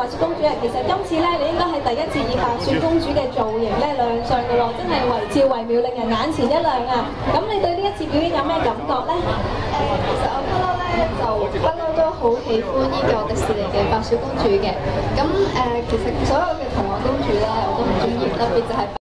白雪公主啊，其實今次咧你應該係第一次以白雪公主嘅造型咧亮相嘅喎，真係惟肖惟妙，令人眼前一亮啊！咁你對呢一次表演有咩感覺咧？ 其實我不嬲咧就不嬲都好喜歡呢個迪士尼嘅白雪公主嘅。咁其實所有嘅童話公主咧我都唔中意，特別就係